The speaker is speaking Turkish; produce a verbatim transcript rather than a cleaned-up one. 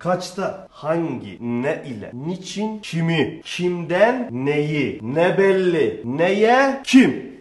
Kaçta, hangi, ne ile, niçin, kimi, kimden, neyi, ne belli, neye, kim?